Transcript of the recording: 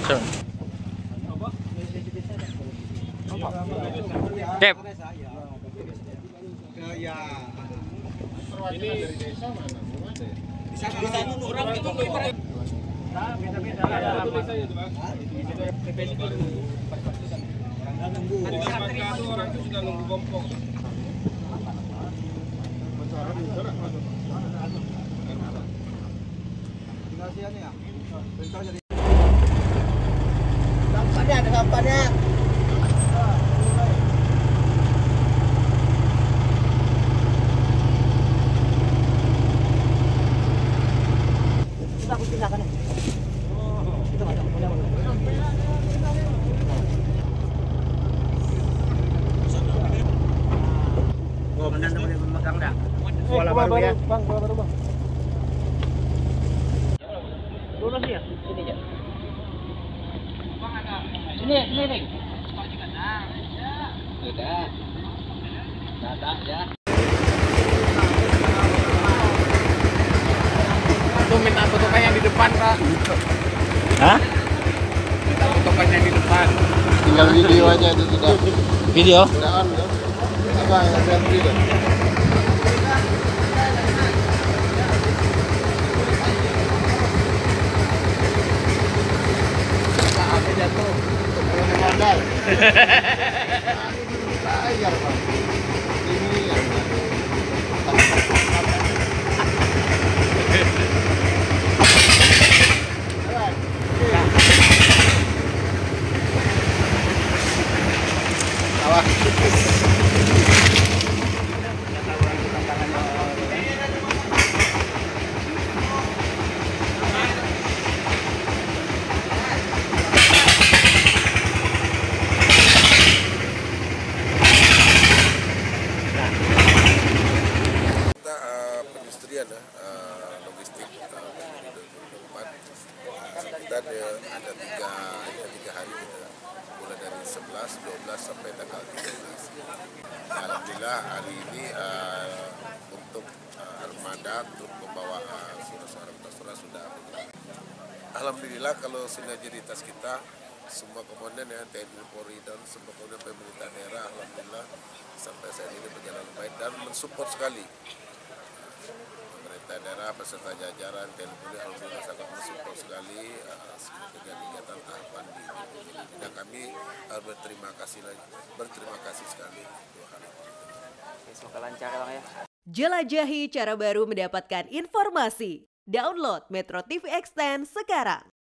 Cep. Ini dari desa mana? Bisa orang gitu beda-beda ya. Orang itu sudah nunggu gompong. Gambarnya ada gambarnya. Kita harus pindahkan. Kita nggak punya. Komandan boleh memegang dah. Bola baru ya. Bang, bola baru bang. Lurus ya? Sini aja. Sini nih. Sudah. Datang ya. Tuh minta tutupan yang di depan, Pak. Hah? Minta tutupan yang di depan. Tinggal video aja itu sudah. Video? Sudah on ya. Apa yang saya video? Apa jatuh? Modal. Bayar, Pak. Ini ya. Perindustrian ya, logistik di 2024 kita ada tiga hari kita mulai dari 11, 12 sampai tanggal 13. Alhamdulillah hari ini untuk armada untuk membawa surat-surat sudah. Alhamdulillah kalau sinergitas kita semua komandan ya TNI Polri dan semua komandan pemerintah daerah alhamdulillah sampai saat ini berjalan baik dan mensupport sekali. Pemerintah daerah beserta jajaran TNI Polri alhamdulillah sangat mensupport sekali kegiatan tahapan di ini. Dan kami berterima kasih sekali dua hal itu. Semoga lancar Bang ya. Jelajahi cara baru mendapatkan informasi. Download Metro TV Extend sekarang.